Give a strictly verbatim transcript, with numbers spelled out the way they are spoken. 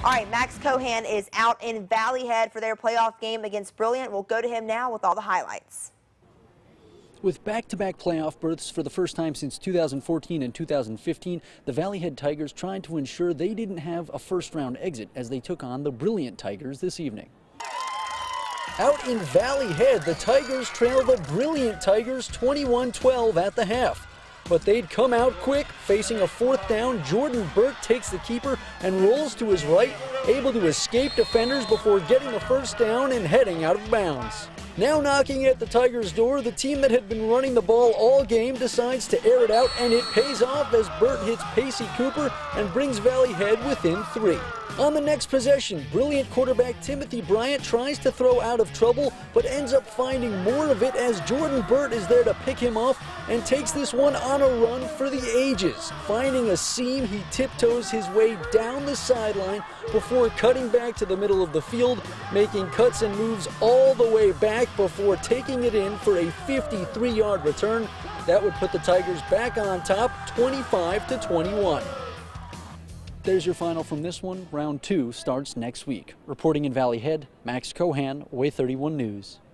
All right, Max Cohan is out in Valley Head for their playoff game against Brilliant. We'll go to him now with all the highlights. With back-to-back playoff berths for the first time since two thousand fourteen and two thousand fifteen, the Valley Head Tigers tried to ensure they didn't have a first-round exit as they took on the Brilliant Tigers this evening. Out in Valley Head, the Tigers trail the Brilliant Tigers twenty-one twelve at the half. But they'd come out quick, facing a fourth down. Jordan Burt takes the keeper and rolls to his right, able to escape defenders before getting the first down and heading out of bounds. Now knocking at the Tigers' door, the team that had been running the ball all game decides to air it out, and it pays off as Burt hits Pacey Cooper and brings Valley Head within three. On the next possession, Brilliant quarterback Timothy Bryant tries to throw out of trouble, but ends up finding more of it as Jordan Burt is there to pick him off and takes this one on a run for the ages. Finding a seam, he tiptoes his way down the sideline before cutting back to the middle of the field, making cuts and moves all the way back before taking it in for a fifty-three yard return. That would put the Tigers back on top, twenty-five to twenty-one. There's your final from this one. Round two starts next week. Reporting in Valley Head, Max Cohan, W A Y thirty-one News.